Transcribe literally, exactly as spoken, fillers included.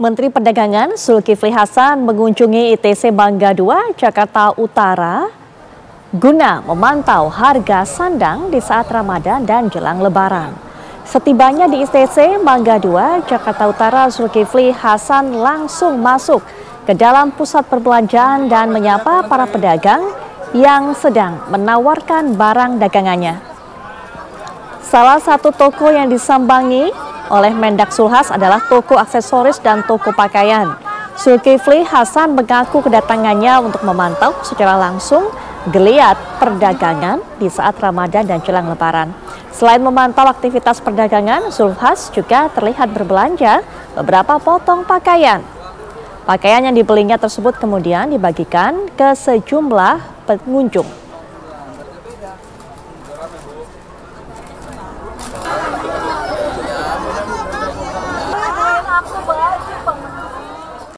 Menteri Perdagangan Zulkifli Hasan mengunjungi I T C Mangga dua, Jakarta Utara guna memantau harga sandang di saat Ramadan dan jelang Lebaran. Setibanya di I T C Mangga dua, Jakarta Utara, Zulkifli Hasan langsung masuk ke dalam pusat perbelanjaan dan menyapa para pedagang yang sedang menawarkan barang dagangannya. Salah satu toko yang disambangi oleh Mendak Zulhas adalah toko aksesoris dan toko pakaian. Zulkifli Hasan mengaku kedatangannya untuk memantau secara langsung geliat perdagangan di saat Ramadan dan jelang Lebaran. Selain memantau aktivitas perdagangan, Zulhas juga terlihat berbelanja beberapa potong pakaian. Pakaian yang dibelinya tersebut kemudian dibagikan ke sejumlah pengunjung.